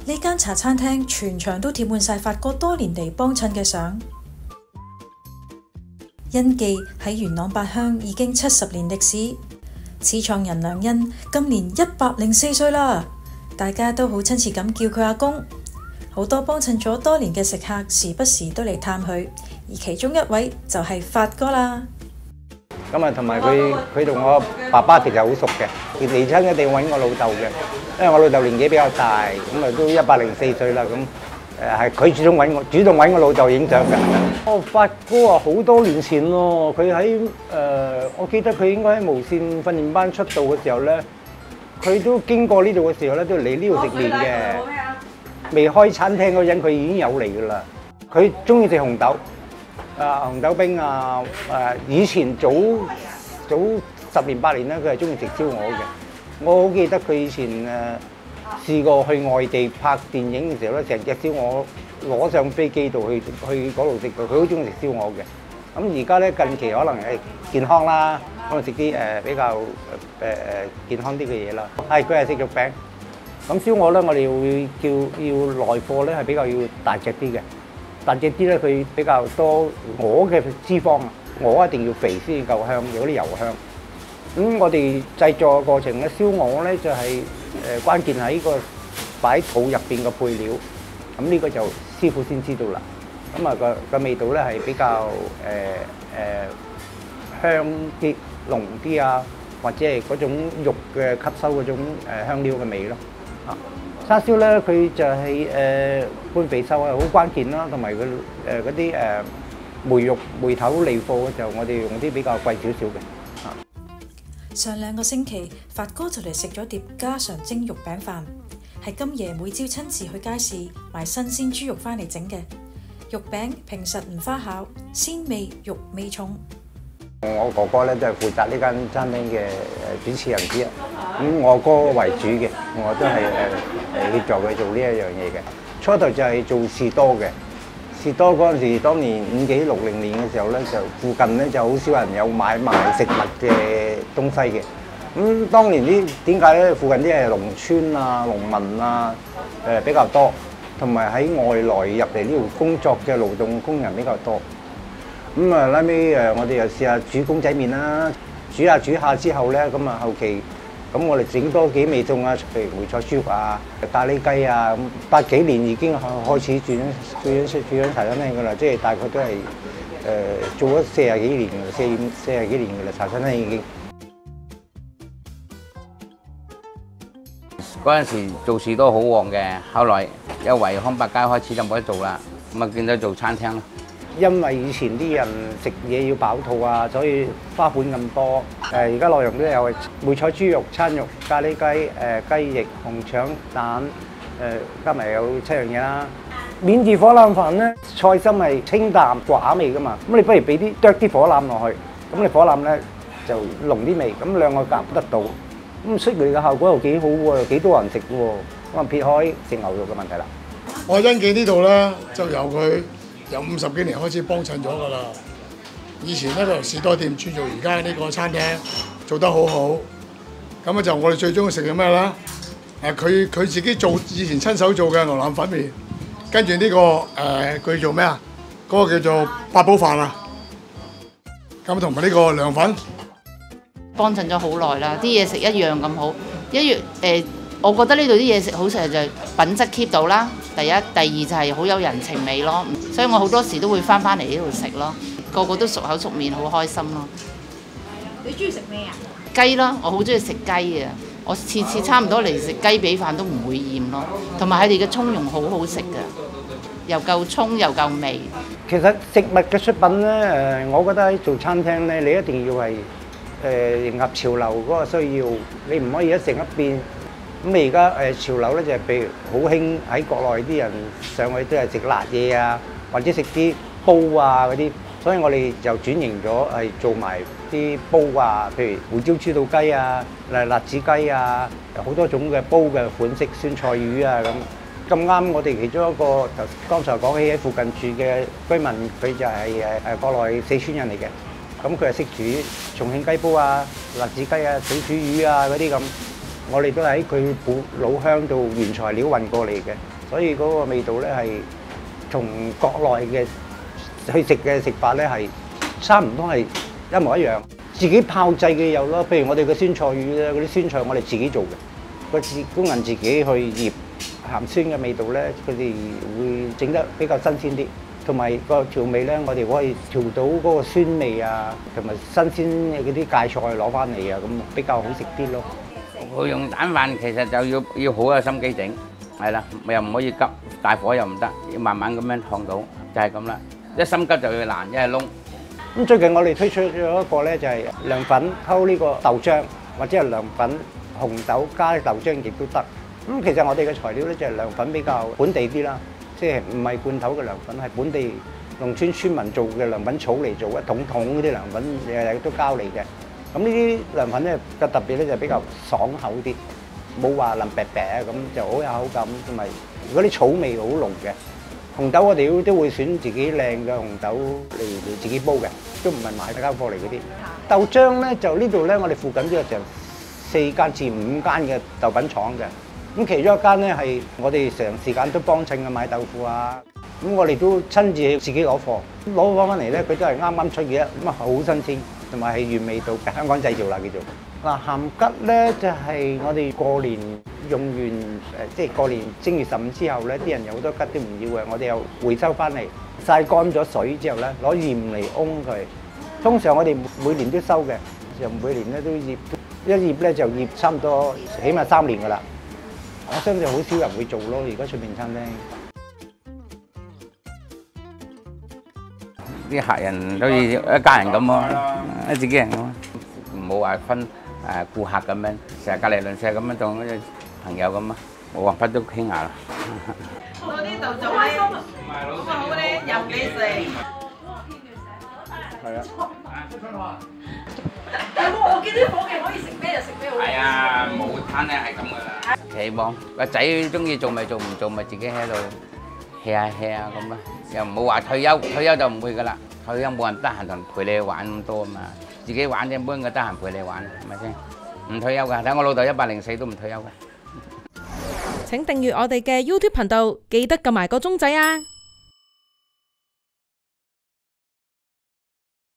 呢間茶餐廳全場都貼滿晒發哥多年嚟幫襯嘅相。恩記喺元朗八鄉已經70年歷史，始創人梁恩今年104歲啦，大家都好親切咁叫佢阿公。好多幫襯咗多年嘅食客時不時都嚟探佢，而其中一位就係發哥啦。 咁啊，同埋佢同我爸爸其實好熟嘅，佢嚟親一定揾我老豆嘅，因為我老豆年紀比較大，咁啊都104歲啦，咁係佢主動揾我老豆影相嘅。哦，發哥啊，好多年前咯，佢喺我記得佢應該喺無線訓練班出道嘅時候咧，佢都經過呢度嘅時候咧，都嚟呢度食麵嘅。未開餐廳嗰陣，佢已經有嚟噶啦。佢中意食紅豆。紅豆冰啊！以前早10年8年咧，佢係中意食燒鵝嘅。我好記得佢以前試過去外地拍電影嘅時候咧，成隻燒鵝攞上飛機度去嗰度食嘅。佢好中意食燒鵝嘅。咁而家咧近期可能係健康啦，可能食啲比較健康啲嘅嘢啦。係佢係食肉餅。咁燒鵝咧，我哋會要內貨咧係比較要大隻啲嘅。大隻啲咧，佢比較多鵝嘅脂肪啊，鵝一定要肥先至夠香，有啲油香。咁我哋製作嘅過程咧，燒鵝咧就係關鍵喺個擺肚入邊嘅配料。咁呢個就師傅先知道啦。咁啊個味道咧係比較香啲、濃啲啊，或者係嗰種肉嘅吸收嗰種香料嘅味咯。啊！叉燒咧，佢就係半肥瘦係好關鍵啦，同埋佢嗰啲梅頭嚟貨嘅時候，我哋用啲比較貴少少嘅。 上2個星期，發哥就嚟食咗碟家常蒸肉餅飯，係金爺每朝親自去街市買新鮮豬肉翻嚟整嘅。肉餅平實唔花巧，鮮味肉味重。 我哥哥咧都係負責呢間餐廳嘅主持人之一，咁我哥為主嘅，我都係協助佢做呢一樣嘢嘅。初頭就係做士多嘅，士多嗰陣時，當年50幾60年嘅時候咧，就附近咧就好少人有買賣食物嘅東西嘅。咁當年啲點解咧？附近啲係農村啊、農民啊比較多，同埋喺外來入嚟呢度工作嘅勞動工人比較多。咁啊，拉尾我哋又試下煮公仔麵啦，煮下之後咧，咁啊後期咁我哋整多幾味餸啊，譬如梅菜豬肉啊、咖喱雞啊，咁80幾年已經開始轉咗茶餐廳㗎啦，即係大概都係做咗40幾年40幾年㗎啦，茶餐廳已經。 嗰陣時做士多好旺嘅，後來有惠康百佳開始就冇得做啦，咁啊變咗做餐廳咯。 因為以前啲人食嘢要飽肚啊，所以花款咁多。而家內容都有梅菜豬肉、餐肉、咖喱雞、雞翼、紅腸、蛋，加埋有7樣嘢啦。免治火腩飯咧，菜心係清淡寡味噶嘛，咁你不如俾啲火腩落去，咁你火腩咧就濃啲味，咁兩個夾得到，咁出嚟嘅效果又幾好喎，又幾多人食喎。咁啊撇開食牛肉嘅問題啦。 我恩記呢度咧就由佢由50幾年開始幫襯咗㗎啦。以前咧就士多店轉做而家呢個餐廳，做得好好。咁啊就我哋最中意食嘅咩咧？佢自己做以前親手做嘅牛腩粉麵，跟住呢個佢做咩啊？嗰個叫做八寶飯啊。咁同埋呢個涼粉。 幫襯咗好耐啦，啲嘢食一樣咁好，我覺得呢度啲嘢食好食就係品質 keep 到啦。第一，第二就係好有人情味咯，所以我好多時都會翻嚟呢度食咯，個個都熟口熟面，好開心咯。 你中意食咩啊？ 雞咯，我好中意食雞啊！我次次差唔多嚟食雞髀飯都唔會厭咯，同埋佢哋嘅葱蓉好好食㗎，又夠葱又夠味。 其實食物嘅出品咧，我覺得喺做餐廳咧，你一定要係迎合潮流嗰個需要，你唔可以一成一變。咁你而家潮流咧就係譬如好興喺國內啲人上去都係食辣嘢啊，或者食啲煲啊嗰啲，所以我哋就轉型咗係做埋啲煲啊，譬如胡椒豬肚雞啊、辣子雞啊，好多種嘅煲嘅款式，酸菜魚啊咁。咁啱我哋其中一個就剛才講起喺附近住嘅居民，佢就係國內四川人嚟嘅，咁佢係識煮重慶雞煲啊、辣子雞啊、水煮魚啊嗰啲咁。我哋都喺佢老鄉度原材料運過嚟嘅， 所以嗰個味道咧係同國內嘅去食嘅食法咧係差唔多係一模一樣。自己炮製嘅有咯，譬如我哋嘅酸菜魚咧，嗰啲酸菜我哋自己做嘅，個工人自己去醃鹹酸嘅味道咧，佢哋會整得比較新鮮啲。同埋個調味咧，我哋可以調到嗰個酸味啊，同埋新鮮嘅嗰啲芥菜攞翻嚟啊，咁比較好食啲咯。 我用蛋飯其實就要好有心機整，係啦，又唔可以急，大火又唔得，要慢慢咁樣燙到，就係咁啦。一心急就要爛，一係燶。 咁最近我哋推出咗一個咧，就係涼粉溝呢個豆漿，或者係涼粉紅豆加豆漿亦都得。咁其實我哋嘅材料咧就係涼粉比較本地啲啦。即係唔係罐頭嘅涼粉，係本地農村村民做嘅涼粉草嚟做嘅，桶嗰啲涼粉日日都交嚟嘅。咁呢啲涼粉咧嘅特別咧就比較爽口啲，冇話腍白白啊，咁就好有口感，同埋嗰啲草味好濃嘅。紅豆我哋都會選自己靚嘅紅豆嚟自己煲嘅，都唔係買交貨嚟嗰啲。豆漿咧就呢度咧，我哋附近都有成4間至5間嘅豆品廠嘅。咁其中一間咧係我哋成時間都幫襯嘅買豆腐啊，咁我哋都親自自己攞貨翻嚟咧，佢都係啱啱出嘅，咁啊好新鮮，同埋係原味道嘅香港製造啦叫做。嗱鹹桔咧就係我哋過年用完即係過年正月15之後咧，啲人有好多桔都唔要嘅，我哋又回收翻嚟曬乾咗水之後咧，攞鹽嚟烘佢。通常我哋每年都收嘅，就每年咧都醃，一醃咧就醃差唔多起碼3年㗎啦。我相信好少人會做咯，而家出面餐廳啲客人都似一家人咁咯，自己人咁，唔好話分顧客咁樣，成日隔離鄰舍咁樣當好似朋友咁啊，冇辦法都傾下啦。 我呢度做咧，咁好咧，任你食。 係啊。 我見啲伙計可以食咩就食咩好。 係啊，冇攤咧係咁噶啦。期望個仔中意做咪做，唔做咪自己喺度 hea 下 hea 下咁啊，又唔好話退休，退休就唔會噶啦。退休冇人得閒同陪你玩咁多啊嘛，自己玩啫，冇人得閒陪你玩，係咪先？唔退休噶，睇我老豆104都唔退休嘅。 請訂閱我哋嘅 YouTube 頻道，記得撳埋個鐘仔啊！